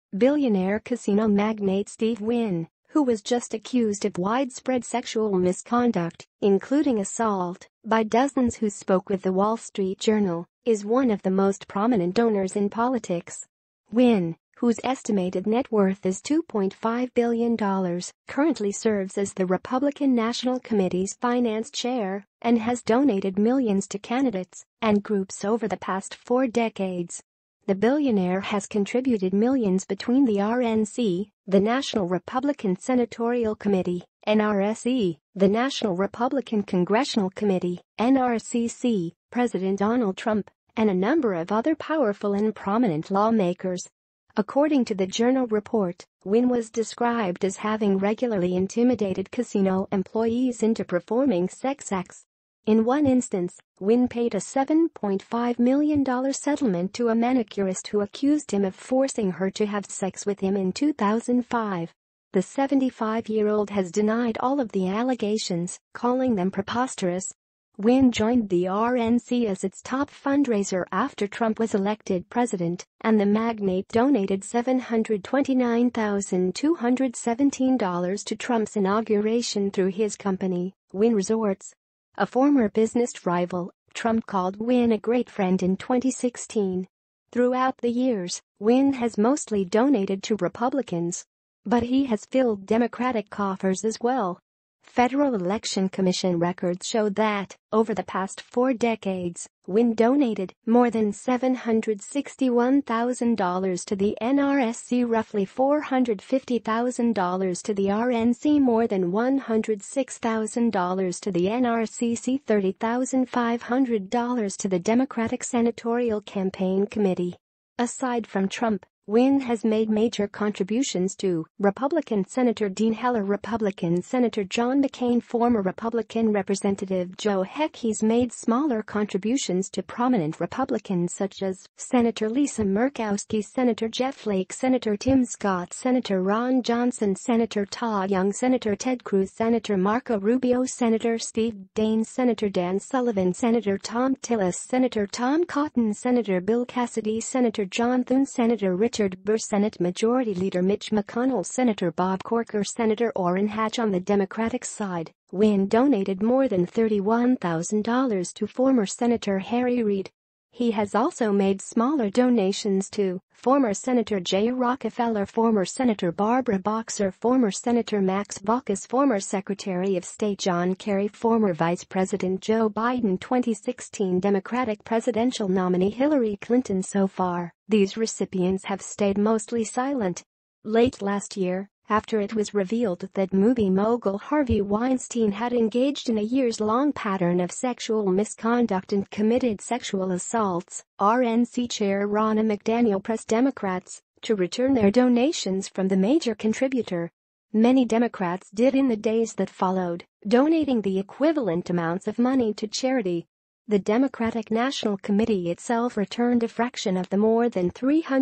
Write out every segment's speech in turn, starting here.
Billionaire casino magnate Steve Wynn, who was just accused of widespread sexual misconduct, including assault, by dozens who spoke with the Wall Street Journal, is one of the most prominent donors in politics. Wynn, whose estimated net worth is $2.5 billion, currently serves as the Republican National Committee's finance chair and has donated millions to candidates and groups over the past 4 decades. The billionaire has contributed millions between the RNC, the National Republican Senatorial Committee, NRSC, the National Republican Congressional Committee, NRCC, President Donald Trump, and a number of other powerful and prominent lawmakers. According to the Journal report, Wynn was described as having regularly intimidated casino employees into performing sex acts. In one instance, Wynn paid a $7.5 million settlement to a manicurist who accused him of forcing her to have sex with him in 2005. The 75-year-old has denied all of the allegations, calling them preposterous. Wynn joined the RNC as its top fundraiser after Trump was elected president, and the magnate donated $729,217 to Trump's inauguration through his company, Wynn Resorts. A former business rival, Trump called Wynn a great friend in 2016. Throughout the years, Wynn has mostly donated to Republicans. But he has filled Democratic coffers as well. Federal Election Commission records show that, over the past 4 decades, Wynn donated more than $761,000 to the NRSC, roughly $450,000 to the RNC, more than $106,000 to the NRCC, $30,500 to the Democratic Senatorial Campaign Committee. Aside from Trump, Wynn has made major contributions to Republican Senator Dean Heller, Republican Senator John McCain, former Republican Representative Joe Heck. He's made smaller contributions to prominent Republicans such as Senator Lisa Murkowski, Senator Jeff Flake, Senator Tim Scott, Senator Ron Johnson, Senator Todd Young, Senator Ted Cruz, Senator Marco Rubio, Senator Steve Daines, Senator Dan Sullivan, Senator Thom Tillis, Senator Tom Cotton, Senator Bill Cassidy, Senator John Thune, Senator Richard Burr, Senate Majority Leader Mitch McConnell, Senator Bob Corker, Senator Orrin Hatch. On the Democratic side, Wynn donated more than $31,000 to former Senator Harry Reid. He has also made smaller donations to former Senator Jay Rockefeller, former Senator Barbara Boxer, former Senator Max Baucus, former Secretary of State John Kerry, former Vice President Joe Biden, 2016 Democratic presidential nominee Hillary Clinton. So far, these recipients have stayed mostly silent. Late last year, after it was revealed that movie mogul Harvey Weinstein had engaged in a years-long pattern of sexual misconduct and committed sexual assaults, RNC Chair Ronna McDaniel pressed Democrats to return their donations from the major contributor. Many Democrats did in the days that followed, donating the equivalent amounts of money to charity. The Democratic National Committee itself returned a fraction of the more than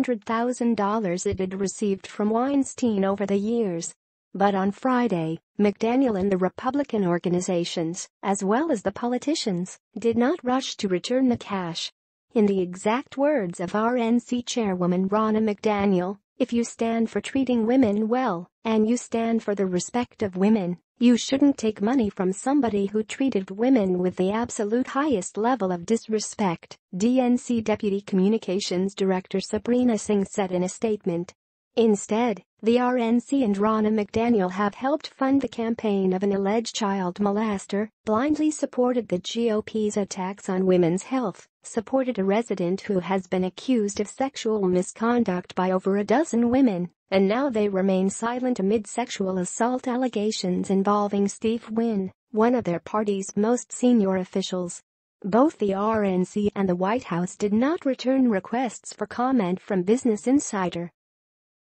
$300,000 it had received from Weinstein over the years. But on Friday, McDaniel and the Republican organizations, as well as the politicians, did not rush to return the cash. In the exact words of RNC Chairwoman Ronna McDaniel, "If you stand for treating women well, and you stand for the respect of women, you shouldn't take money from somebody who treated women with the absolute highest level of disrespect," DNC Deputy Communications Director Sabrina Singh said in a statement. Instead, the RNC and Ronna McDaniel have helped fund the campaign of an alleged child molester, blindly supported the GOP's attacks on women's health, supported a resident who has been accused of sexual misconduct by over a dozen women, and now they remain silent amid sexual assault allegations involving Steve Wynn, one of their party's most senior officials. Both the RNC and the White House did not return requests for comment from Business Insider.